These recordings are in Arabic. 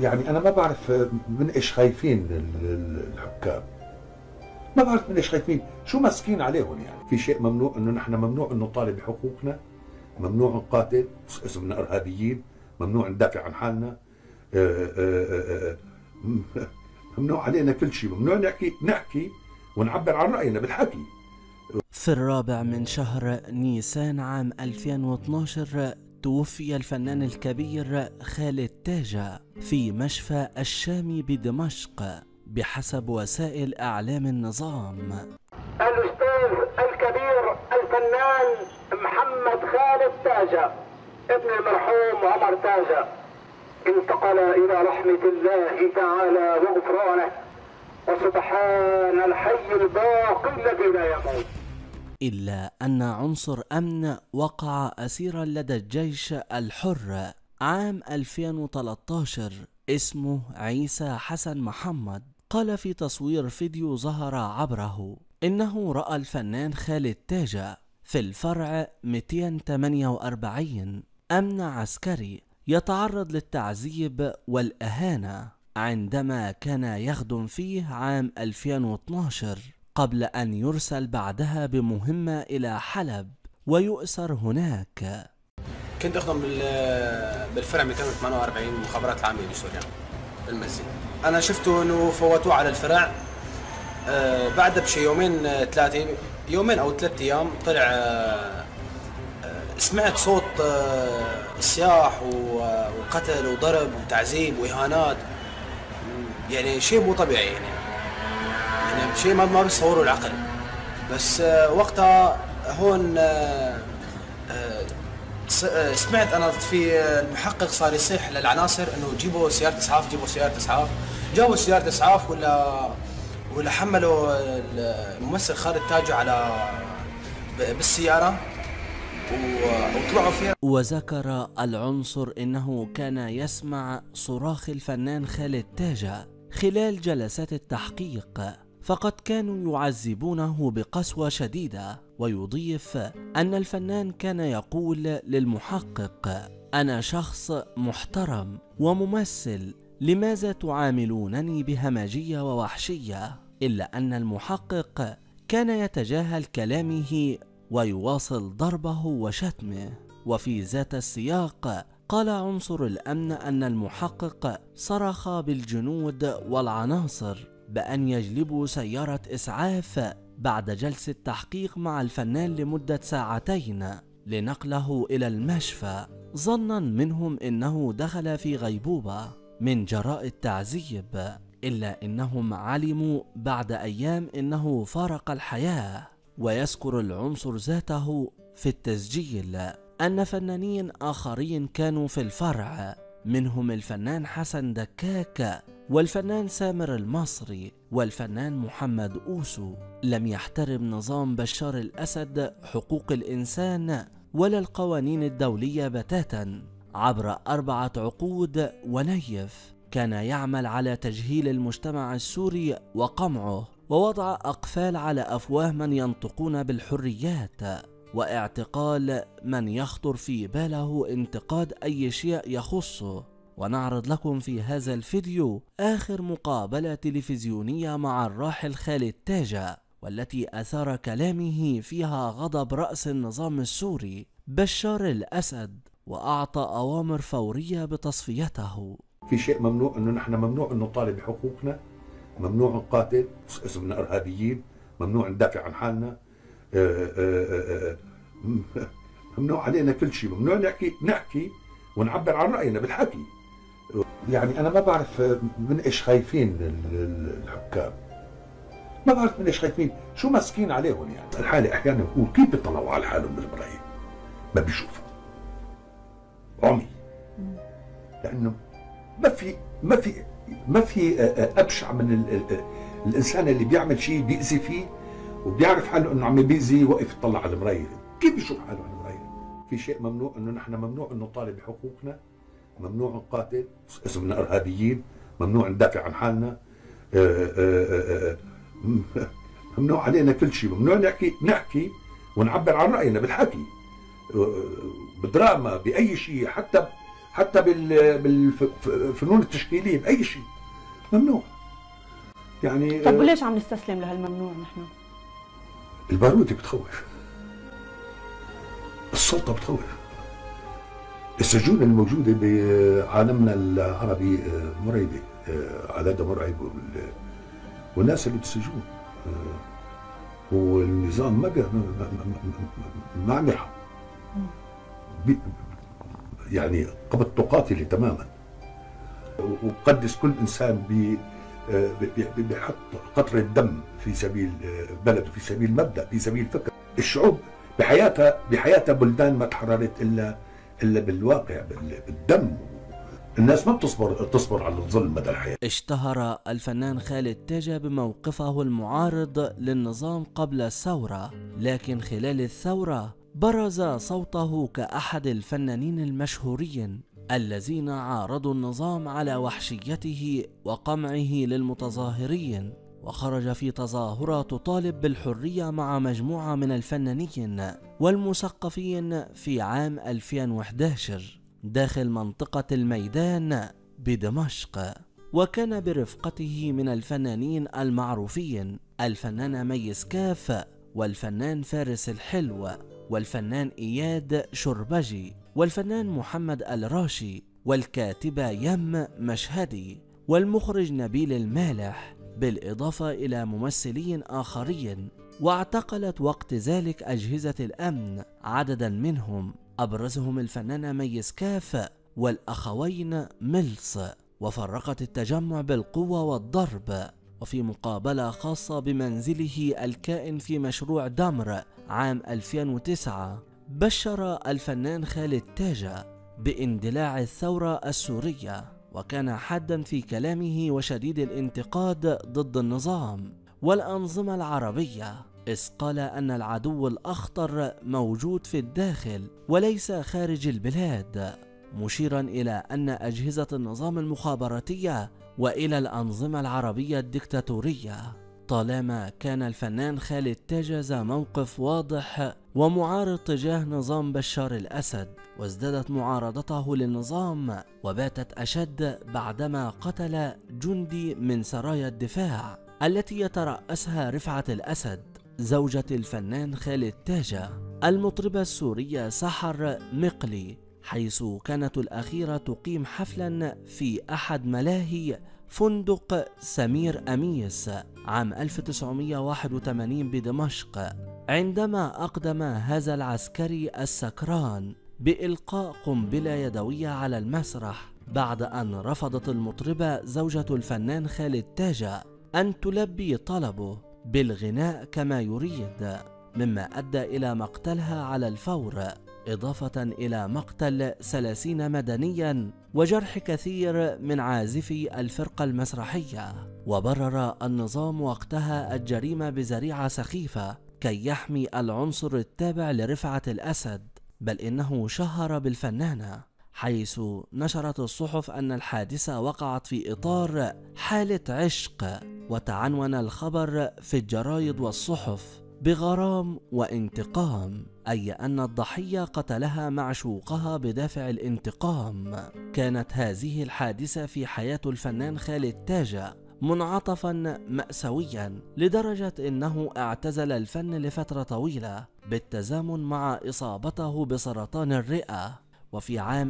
يعني انا ما بعرف من ايش خايفين الحكام، ما بعرف من ايش خايفين، شو ماسكين عليهم يعني. في شيء ممنوع، انه نحن ممنوع انه نطالب بحقوقنا، ممنوع نقاتل اسمنا ارهابيين، ممنوع ندافع عن حالنا، ممنوع علينا كل شيء، ممنوع نحكي ونعبر عن راينا بالحكي. في 4 شهر نيسان عام 2012 توفي الفنان الكبير خالد تاجة في مشفى الشامي بدمشق بحسب وسائل إعلام النظام. الأستاذ الكبير الفنان محمد خالد تاجة ابن المرحوم عمر تاجة انتقل إلى رحمة الله تعالى وغفرانه، وسبحان الحي الباقي الذي لا يموت. إلا أن عنصر أمن وقع أسيرا لدى الجيش الحر عام 2013 اسمه عيسى حسن محمد، قال في تصوير فيديو ظهر عبره إنه رأى الفنان خالد تاجة في الفرع 248 أمن عسكري يتعرض للتعذيب والإهانة عندما كان يخدم فيه عام 2012 قبل أن يرسل بعدها بمهمة إلى حلب ويؤسر هناك. كنت أخدم بالفرع 248 المخابرات العامة بسوريا بالمسجد. أنا شفته إنه فوتوه على الفرع، بعد بشي يومين أو 3 أيام طلع، سمعت صوت صياح وقتل وضرب وتعذيب وإهانات، يعني شيء مو طبيعي، يعني شيء ما بيصوروا العقل. بس وقتها هون سمعت انا في المحقق صار يصيح للعناصر انه جيبوا سياره اسعاف، جيبوا سياره اسعاف. جابوا سياره اسعاف ولا حملوا الممثل خالد تاجة على بالسياره وطلعوا فيها. وذكر العنصر انه كان يسمع صراخ الفنان خالد تاجة خلال جلسات التحقيق، فقد كانوا يعذبونه بقسوة شديدة. ويضيف أن الفنان كان يقول للمحقق: أنا شخص محترم وممثل، لماذا تعاملونني بهمجية ووحشية؟ إلا أن المحقق كان يتجاهل كلامه ويواصل ضربه وشتمه. وفي ذات السياق قال عنصر الأمن أن المحقق صرخ بالجنود والعناصر بأن يجلبوا سيارة إسعاف بعد جلسة تحقيق مع الفنان لمدة 2 ساعات لنقله إلى المشفى، ظنا منهم إنه دخل في غيبوبة من جراء التعذيب. إلا إنهم علموا بعد أيام إنه فارق الحياة. ويذكر العنصر ذاته في التسجيل أن فنانين آخرين كانوا في الفرع، منهم الفنان حسن دكاك والفنان سامر المصري والفنان محمد أوسو، لم يحترم نظام بشار الأسد حقوق الإنسان ولا القوانين الدولية بتاتا. عبر 4 عقود ونيف كان يعمل على تجهيل المجتمع السوري وقمعه، ووضع أقفال على أفواه من ينطقون بالحريات، واعتقال من يخطر في باله انتقاد أي شيء يخصه. ونعرض لكم في هذا الفيديو آخر مقابلة تلفزيونية مع الراحل خالد تاجة، والتي أثار كلامه فيها غضب رأس النظام السوري بشار الأسد، وأعطى أوامر فورية بتصفيته. في شيء ممنوع، انه نحن ممنوع انه نطالب بحقوقنا، ممنوع نقاتل اسمنا ارهابيين، ممنوع ندافع عن حالنا، ممنوع علينا كل شيء، ممنوع نحكي ونعبر عن راينا بالحكي. يعني انا ما بعرف من ايش خايفين الحكام، ما بعرف من ايش خايفين، شو ماسكين عليهم يعني. الحالة احيانا بقول كيف بيطلعوا على حالهم بالمراية؟ ما بيشوفوا، عمي. لانه ما في ابشع من الانسان اللي بيعمل شيء بيأذي فيه وبيعرف حاله انه عم بيأذي، وقف يطلع على المراية. كيف بيشوف حاله على المراية؟ في شيء ممنوع، انه نحن ممنوع انه نطالب بحقوقنا، ممنوع نقاتل اسمنا ارهابيين، ممنوع ندافع عن حالنا، ممنوع علينا كل شيء، ممنوع نحكي ونعبر عن راينا بالحكي، بدراما، باي شيء، حتى بالفنون التشكيليه باي شيء ممنوع. يعني طب وليش عم نستسلم لهالممنوع نحن؟ البارودة بتخوف، السلطة بتخوف. السجون الموجودة بعالمنا العربي مرعبة، عددها مرعب، والناس اللي بالسجون والنظام ما عم يرحم، يعني قبضته قاتلة تماما، وقدس كل إنسان بيحط قطرة دم في سبيل بلده، في سبيل مبدأ، في سبيل فكر. الشعوب بحياتها بلدان ما تحررت إلا بالواقع، بالدم. الناس ما تصبر على الظلم مدى الحياة. اشتهر الفنان خالد تاجة بموقفه المعارض للنظام قبل الثورة، لكن خلال الثورة برز صوته كأحد الفنانين المشهورين الذين عارضوا النظام على وحشيته وقمعه للمتظاهرين، وخرج في تظاهرة تطالب بالحرية مع مجموعة من الفنانين والمثقفين في عام 2011 داخل منطقة الميدان بدمشق. وكان برفقته من الفنانين المعروفين الفنانة مي سكاف، والفنان فارس الحلو، والفنان إياد شربجي، والفنان محمد الراشي، والكاتبة يم مشهدي، والمخرج نبيل المالح، بالإضافة إلى ممثلين آخرين. واعتقلت وقت ذلك أجهزة الأمن عددا منهم، أبرزهم الفنانة مي سكاف والأخوين ميلس، وفرقت التجمع بالقوة والضرب. وفي مقابلة خاصة بمنزله الكائن في مشروع دمر عام 2009 بشر الفنان خالد تاجة باندلاع الثورة السورية، وكان حادا في كلامه وشديد الانتقاد ضد النظام والأنظمة العربية، إذ قال أن العدو الأخطر موجود في الداخل وليس خارج البلاد، مشيرا إلى أن أجهزة النظام المخابراتية وإلى الأنظمة العربية الدكتاتورية. طالما كان الفنان خالد تاجة ذا موقف واضح ومعارض تجاه نظام بشار الأسد، وازدادت معارضته للنظام وباتت أشد بعدما قتل جندي من سرايا الدفاع التي يترأسها رفعت الأسد زوجة الفنان خالد تاجة، المطربة السورية سحر مقلي، حيث كانت الأخيرة تقيم حفلا في أحد ملاهي فندق سمير أميس عام 1981 بدمشق، عندما أقدم هذا العسكري السكران بإلقاء قنبلة يدوية على المسرح، بعد أن رفضت المطربة زوجة الفنان خالد تاجة أن تلبي طلبه بالغناء كما يريد، مما أدى إلى مقتلها على الفور، إضافة إلى مقتل 30 مدنيا وجرح كثير من عازفي الفرقة المسرحية. وبرر النظام وقتها الجريمة بذريعة سخيفة كي يحمي العنصر التابع لرفعة الأسد، بل إنه شهر بالفنانة، حيث نشرت الصحف أن الحادثة وقعت في إطار حالة عشق، وتعنون الخبر في الجرايد والصحف بغرام وانتقام، أي أن الضحية قتلها معشوقها بدافع الانتقام. كانت هذه الحادثة في حياة الفنان خالد تاجة منعطفا مأساويا، لدرجة أنه اعتزل الفن لفترة طويلة بالتزامن مع إصابته بسرطان الرئة. وفي عام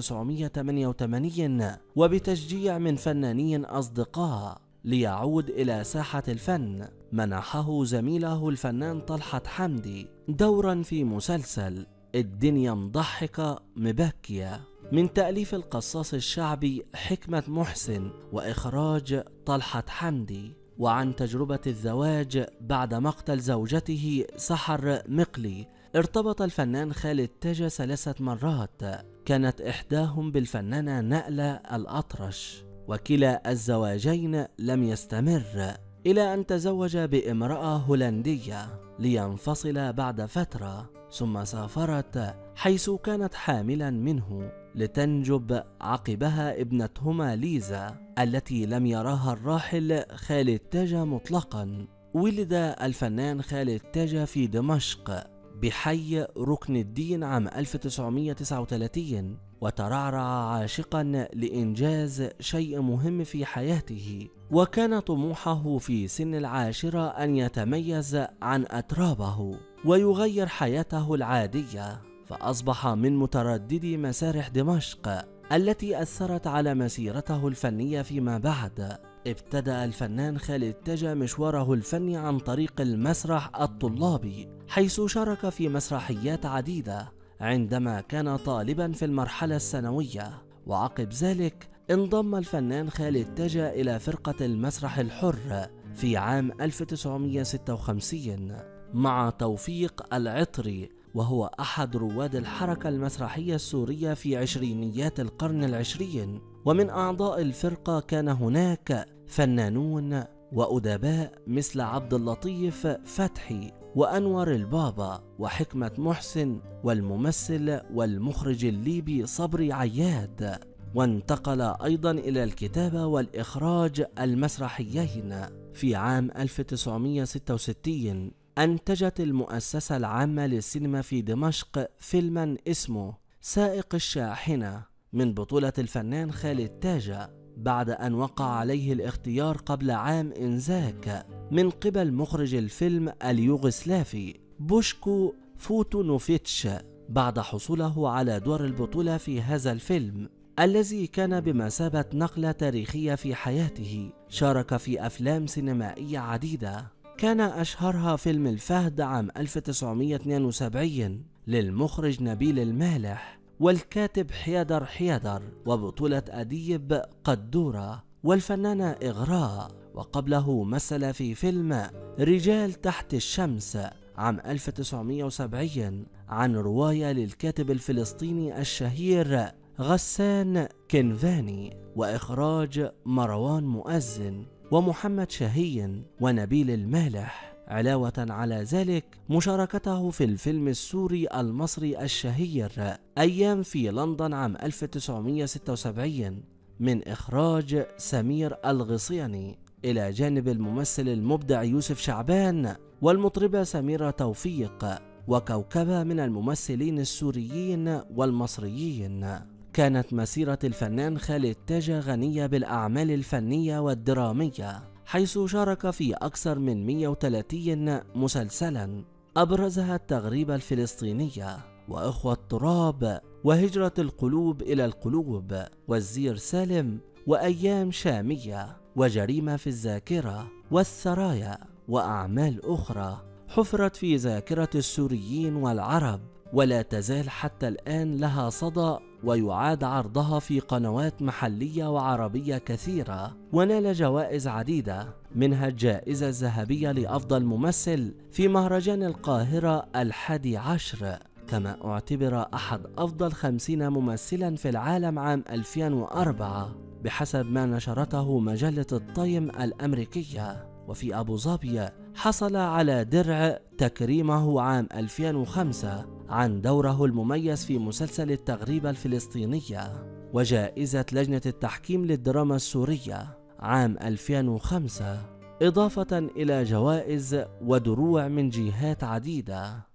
1988 وبتشجيع من فنانين أصدقاء ليعود إلى ساحة الفن، منحه زميله الفنان طلحة حمدي دورا في مسلسل الدنيا مضحكة مبكية من تأليف القصاص الشعبي حكمة محسن وإخراج طلحة حمدي، وعن تجربة الزواج بعد مقتل زوجته سحر مقلي. ارتبط الفنان خالد تاجة 3 مرات، كانت إحداهم بالفنانة نائلة الأطرش، وكلا الزواجين لم يستمر، إلى أن تزوج بامرأة هولندية لينفصل بعد فترة، ثم سافرت حيث كانت حاملا منه لتنجب عقبها ابنتهما ليزا التي لم يراها الراحل خالد تاجة مطلقا. ولد الفنان خالد تاجة في دمشق بحي ركن الدين عام 1939، وترعرع عاشقا لإنجاز شيء مهم في حياته، وكان طموحه في سن العاشرة أن يتميز عن أترابه ويغير حياته العادية، فأصبح من مترددي مسارح دمشق التي أثرت على مسيرته الفنية فيما بعد. ابتدأ الفنان خالد تاجة مشواره الفني عن طريق المسرح الطلابي، حيث شارك في مسرحيات عديدة عندما كان طالبا في المرحلة الثانوية. وعقب ذلك انضم الفنان خالد تاجة إلى فرقة المسرح الحر في عام 1956 مع توفيق العطري، وهو أحد رواد الحركة المسرحية السورية في عشرينيات القرن العشرين. ومن أعضاء الفرقة كان هناك فنانون وأدباء مثل عبد اللطيف فتحي وأنور البابا وحكمة محسن والممثل والمخرج الليبي صبري عياد. وانتقل أيضا إلى الكتابة والإخراج المسرحيين. في عام 1966 أنتجت المؤسسة العامة للسينما في دمشق فيلما اسمه سائق الشاحنة من بطولة الفنان خالد تاجة، بعد أن وقع عليه الاختيار قبل عام إنذاك من قبل مخرج الفيلم اليوغسلافي بوشكو فوتونوفيتش، بعد حصوله على دور البطولة في هذا الفيلم الذي كان بمثابة نقلة تاريخية في حياته. شارك في أفلام سينمائية عديدة، كان أشهرها فيلم الفهد عام 1972 للمخرج نبيل المالح والكاتب حيدر حيدر، وبطولة أديب قدورة والفنانة إغراء. وقبله مثل في فيلم رجال تحت الشمس عام 1970 عن رواية للكاتب الفلسطيني الشهير غسان كنفاني، وإخراج مروان مؤذن ومحمد شاهين ونبيل المالح. علاوة على ذلك مشاركته في الفيلم السوري المصري الشهير أيام في لندن عام 1976 من إخراج سمير الغصياني، إلى جانب الممثل المبدع يوسف شعبان والمطربة سميرة توفيق وكوكبة من الممثلين السوريين والمصريين. كانت مسيرة الفنان خالد تاجة غنية بالأعمال الفنية والدرامية، حيث شارك في أكثر من 130 مسلسلا، أبرزها التغريبة الفلسطينية وإخوة تراب وهجرة القلوب إلى القلوب والزير سالم وأيام شامية وجريمة في الذاكرة والثرايا وأعمال أخرى حفرت في ذاكرة السوريين والعرب، ولا تزال حتى الآن لها صدى ويعاد عرضها في قنوات محلية وعربية كثيرة، ونال جوائز عديدة منها الجائزة الذهبية لأفضل ممثل في مهرجان القاهرة 11، كما اعتبر أحد أفضل 50 ممثلا في العالم عام 2004 بحسب ما نشرته مجلة التايم الأمريكية. وفي أبو ظبي حصل على درع تكريمه عام 2005 عن دوره المميز في مسلسل التغريبة الفلسطينية، وجائزة لجنة التحكيم للدراما السورية عام 2005، إضافة إلى جوائز ودروع من جهات عديدة.